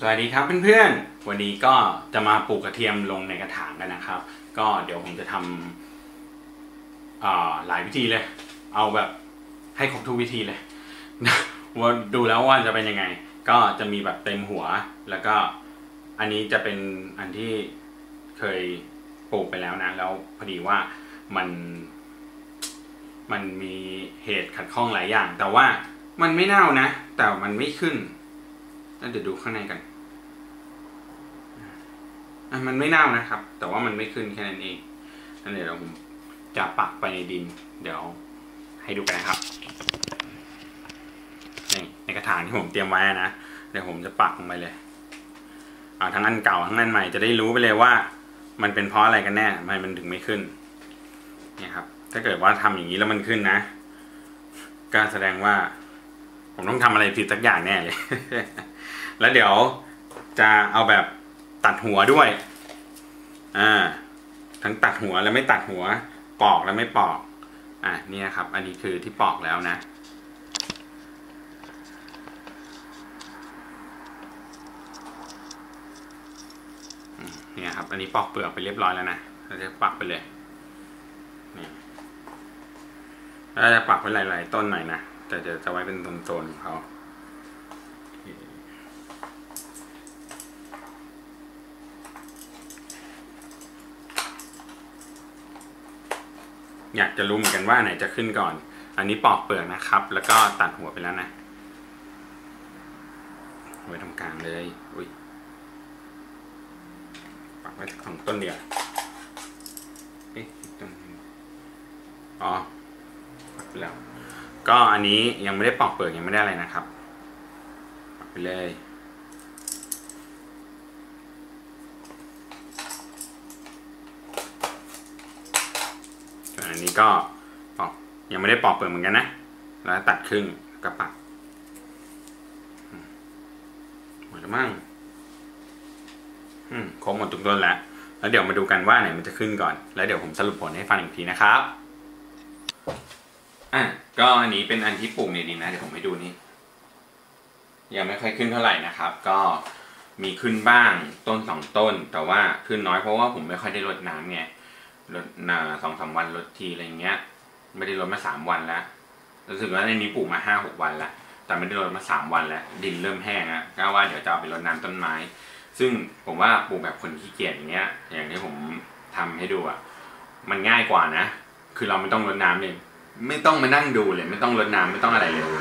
สวัสดีครับเพื่อนๆวันนี้ก็จะมาปลูกกระเทียมลงในกระถางกันนะครับก็เดี๋ยวผมจะทำหลายวิธีเลยเอาแบบให้ครบทุกวิธีเลย ว่าดูแล้วว่าจะเป็นยังไงก็จะมีแบบเต็มหัวแล้วก็อันนี้จะเป็นอันที่เคยปลูกไปแล้วนะแล้วพอดีว่ามันมีเหตุขัดข้องหลายอย่างแต่ว่ามันไม่เน่านะแต่มันไม่ขึ้นเดี๋ยวดูข้างในกันมันไม่เน่านะครับแต่ว่ามันไม่ขึ้นแค่นั้นเองนั่นเดี๋ยวผมจะปักไปในดินเดี๋ยวให้ดูกันนะครับนี่ในกระถางที่ผมเตรียมไว้นะเดี๋ยวผมจะปักลงไปเลยทั้งอันเก่าทั้งอันใหม่จะได้รู้ไปเลยว่ามันเป็นเพราะอะไรกันแน่ทำไมมันถึงไม่ขึ้นเนี่ยครับถ้าเกิดว่าทำอย่างนี้แล้วมันขึ้นนะก็แสดงว่าผมต้องทำอะไรผิดสักอย่างแน่เลย แล้วเดี๋ยวจะเอาแบบตัดหัวด้วยทั้งตัดหัวและไม่ตัดหัวปอกและไม่ปอกเนี่ยครับอันนี้คือที่ปอกแล้วนะเนี่ยครับอันนี้ปอกเปลือกไปเรียบร้อยแล้วนะเราจะปักไปเลยนี่แล้วจะปักไปหลายๆต้นหน่อยนะแต่จะไว้เป็นโซนๆของเขาอยากจะรู้เหมือนกันว่าไหนจะขึ้นก่อนอันนี้ปอกเปลือกนะครับแล้วก็ตัดหัวไปแล้วนะไว้ตรงกลางเลยอุ้ยปักไว้ของต้นเดียวต้นปักไปแล้วก็อันนี้ยังไม่ได้ปอกเปลือกยังไม่ได้อะไรนะครับปักไปเลยอันนี้ก็ยังไม่ได้ปอกเปลือกเหมือนกันนะแล้วตัดครึ่งกระปักหมดแล้วมั้งครบหมดทุกต้นแล้วเดี๋ยวมาดูกันว่าไหนมันจะขึ้นก่อนแล้วเดี๋ยวผมสรุปผลให้ฟังอีกทีนะครับก็อันนี้เป็นอันที่ปลูกในดินนะเดี๋ยวผมให้ดูนี่ยังไม่ค่อยขึ้นเท่าไหร่นะครับก็มีขึ้นบ้างต้น2 ต้นแต่ว่าขึ้นน้อยเพราะว่าผมไม่ค่อยได้รดน้ำไงรด2-3 วันรดทีอะไรเงี้ยไม่ได้รดมา3 วันแล้วรู้สึกว่าในนี้ปลูกมา5-6 วันแล้วแต่ไม่ได้รดมา3 วันแล้วดินเริ่มแห้งแล้วก็ว่าเดี๋ยวจะเอาไปรดน้ำต้นไม้ซึ่งผมว่าปลูกแบบคนขี้เกียจอย่างเงี้ยอย่างที่ผมทำให้ดูมันง่ายกว่านะคือเราไม่ต้องรดน้ำเลยไม่ต้องมานั่งดูเลยไม่ต้องรดน้ำไม่ต้องอะไรเลย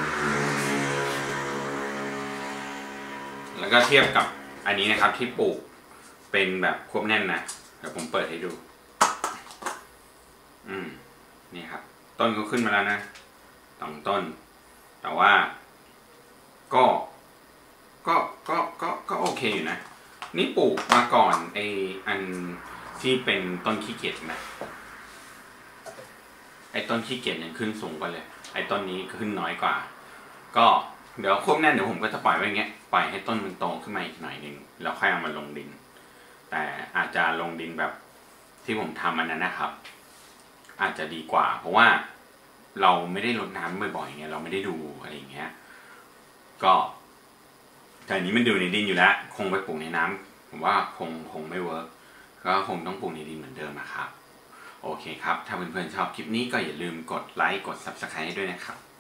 แล้วก็เทียบกับอันนี้นะครับที่ปลูกเป็นแบบควบแน่นนะเดี๋ยวผมเปิดให้ดูนี่ครับต้นก็ขึ้นมาแล้วนะ2 ต้นแต่ว่าก็โอเคอยู่นะนี่ปลูกมาก่อนอันที่เป็นต้นขี้เกียจนะต้นขี้เกียจยังขึ้นสูงกว่าเลยต้นนี้ขึ้นน้อยกว่าก็เดี๋ยวควบแน่นเดี๋ยวผมก็จะปล่อยไว้อย่างเงี้ยปล่อยให้ต้นมันโตขึ้นมาอีกหน่อยนึงแล้วค่อยเอามาลงดินแต่อาจจะลงดินแบบที่ผมทำอันนั้นนะครับอาจจะดีกว่าเพราะว่าเราไม่ได้รดน้ำบ่อยๆเงี้ยเราไม่ได้ดูอะไรอย่างเงี้ยก็แต่อันนี้มันดูในดินอยู่แล้วคงไปปลูกในน้ำผมว่าคงไม่เวิร์กก็คงต้องปลูกในดินเหมือนเดิมนะครับโอเคครับถ้าเพื่อนๆชอบคลิปนี้ก็อย่าลืมกดไลค์กด Subscribe ให้ด้วยนะครับ